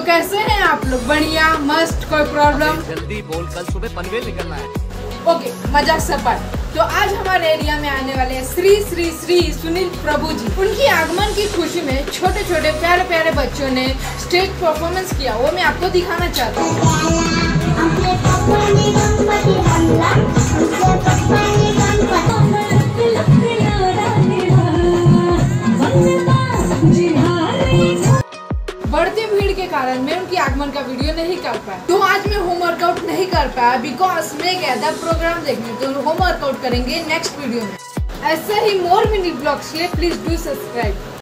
कैसे हैं आप लोग? बढ़िया, मस्त, कोई प्रॉब्लम? जल्दी बोल, कल सुबह पनवेल निकलना है। ओके, मजाक सफर। तो आज हमारे एरिया में आने वाले हैं श्री श्री श्री सुनील प्रभु जी। उनकी आगमन की खुशी में छोटे छोटे प्यारे प्यारे बच्चों ने स्टेज परफॉर्मेंस किया, वो मैं आपको दिखाना चाहता हूँ। बढ़ती भीड़ के कारण मैं उनकी आगमन का वीडियो नहीं कर पाया, तो आज मैं होम वर्कआउट नहीं कर पाया बिकॉज मैं गया था प्रोग्राम देखने। तो होम वर्कआउट करेंगे नेक्स्ट वीडियो में। ऐसे ही मोर मिनी ब्लॉग्स के लिए प्लीज डू सब्सक्राइब।